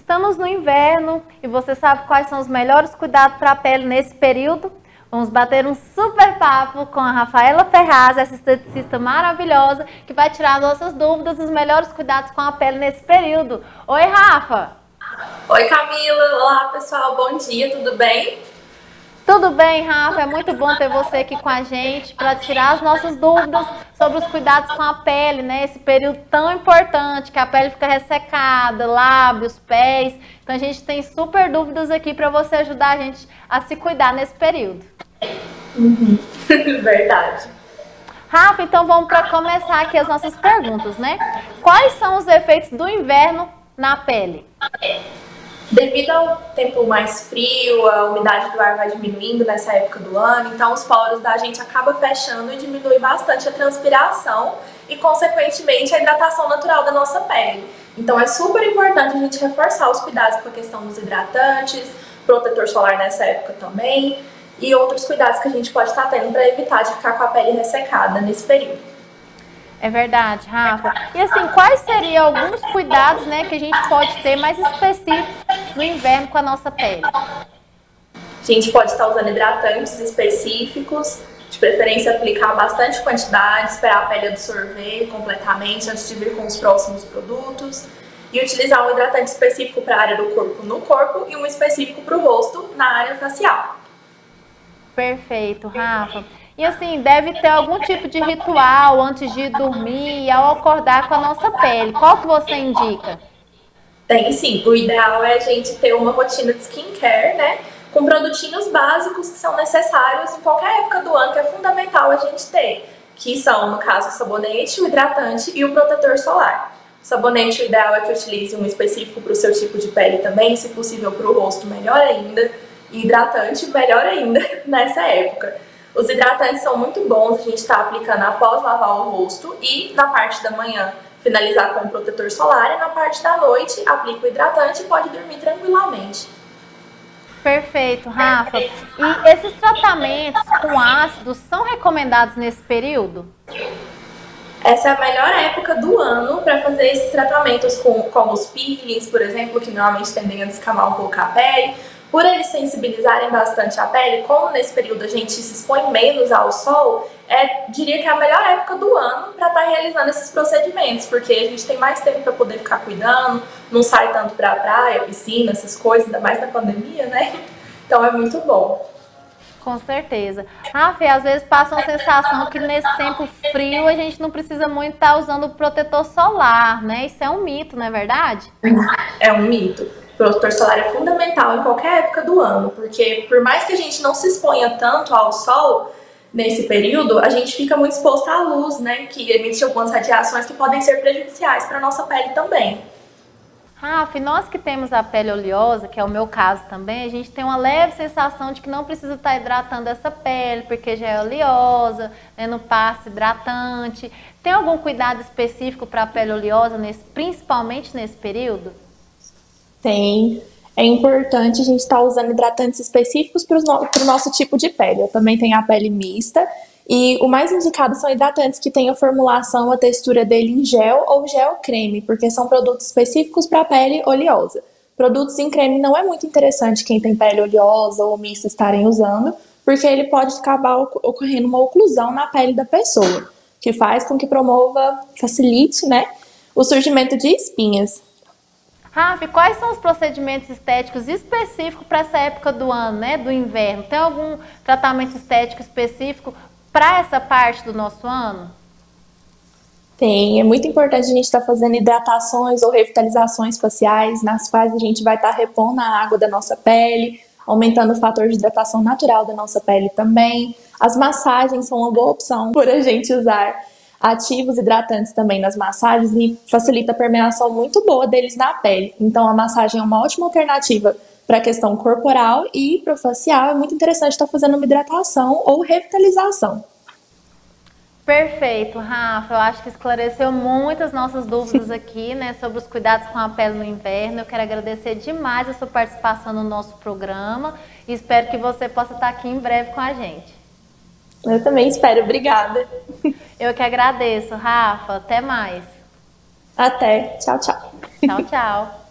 Estamos no inverno e você sabe quais são os melhores cuidados para a pele nesse período? Vamos bater um super papo com a Rafaela Ferraz, essa esteticista maravilhosa, que vai tirar nossas dúvidas dos melhores cuidados com a pele nesse período. Oi, Rafa! Oi, Camila! Olá, pessoal! Bom dia, tudo bem? Tudo bem, Rafa? É muito bom ter você aqui com a gente para tirar as nossas dúvidas sobre os cuidados com a pele, né? Esse período tão importante, que a pele fica ressecada, lábios, pés. Então a gente tem super dúvidas aqui para você ajudar a gente a se cuidar nesse período. Verdade. Rafa, então vamos para começar aqui as nossas perguntas, né? Quais são os efeitos do inverno na pele? Devido ao tempo mais frio, a umidade do ar vai diminuindo nessa época do ano, então os poros da gente acabam fechando e diminui bastante a transpiração e, consequentemente, a hidratação natural da nossa pele. Então é super importante a gente reforçar os cuidados com a questão dos hidratantes, protetor solar nessa época também e outros cuidados que a gente pode estar tendo para evitar de ficar com a pele ressecada nesse período. É verdade, Rafa. E assim, quais seriam alguns cuidados, né, que a gente pode ter mais específicos no inverno com a nossa pele? A gente pode estar usando hidratantes específicos, de preferência aplicar bastante quantidade, esperar a pele absorver completamente antes de vir com os próximos produtos. E utilizar um hidratante específico para a área do corpo no corpo e um específico para o rosto na área facial. Perfeito, Rafa. E assim, deve ter algum tipo de ritual antes de dormir e ao acordar com a nossa pele. Qual que você indica? Tem sim, o ideal é a gente ter uma rotina de skincare, né? Com produtinhos básicos que são necessários em qualquer época do ano, que é fundamental a gente ter. Que são, no caso, o sabonete, o hidratante e o protetor solar. O sabonete, o ideal é que utilize um específico para o seu tipo de pele também, se possível para o rosto, melhor ainda. E hidratante, melhor ainda nessa época. Os hidratantes são muito bons, a gente está aplicando após lavar o rosto e na parte da manhã finalizar com o protetor solar e na parte da noite aplica o hidratante e pode dormir tranquilamente. Perfeito, Rafa. E esses tratamentos com ácidos são recomendados nesse período? Essa é a melhor época do ano para fazer esses tratamentos como os peelings, por exemplo, que normalmente tendem a descamar um pouco a pele. Por eles sensibilizarem bastante a pele, como nesse período a gente se expõe menos ao sol, diria que é a melhor época do ano para estar realizando esses procedimentos, porque a gente tem mais tempo para poder ficar cuidando, não sai tanto para a praia, piscina, essas coisas, ainda mais na pandemia, né? Então é muito bom. Com certeza. Rafa, às vezes passa uma sensação que nesse tempo frio a gente não precisa muito estar usando o protetor solar, né? Isso é um mito, não é verdade? É um mito. O protetor solar é fundamental em qualquer época do ano, porque por mais que a gente não se exponha tanto ao sol nesse período, a gente fica muito exposto à luz, né, que emite algumas radiações que podem ser prejudiciais para a nossa pele também. Rafa, nós que temos a pele oleosa, que é o meu caso também, a gente tem uma leve sensação de que não precisa estar hidratando essa pele, porque já é oleosa, né, não passa hidratante. Tem algum cuidado específico para a pele oleosa, principalmente nesse período? Tem. É importante a gente estar usando hidratantes específicos para o nosso tipo de pele. Eu também tenho a pele mista e o mais indicado são hidratantes que tenham a formulação, a textura dele em gel ou gel creme, porque são produtos específicos para a pele oleosa. Produtos em creme não é muito interessante quem tem pele oleosa ou mista estarem usando, porque ele pode acabar ocorrendo uma oclusão na pele da pessoa, que faz com que facilite, né, o surgimento de espinhas. Rafa, quais são os procedimentos estéticos específicos para essa época do ano, né, do inverno? Tem algum tratamento estético específico para essa parte do nosso ano? Tem, é muito importante a gente estar fazendo hidratações ou revitalizações faciais, nas quais a gente vai estar repondo a água da nossa pele, aumentando o fator de hidratação natural da nossa pele também. As massagens são uma boa opção por a gente usar ativos hidratantes também nas massagens e facilita a permeação muito boa deles na pele. Então a massagem é uma ótima alternativa para a questão corporal e para o facial. É muito interessante estar fazendo uma hidratação ou revitalização. Perfeito, Rafa. Eu acho que esclareceu muitas nossas dúvidas aqui, né, sobre os cuidados com a pele no inverno. Eu quero agradecer demais a sua participação no nosso programa e espero que você possa estar aqui em breve com a gente. Eu também espero. Obrigada. Eu que agradeço, Rafa. Até mais. Até. Tchau, tchau. Tchau, tchau.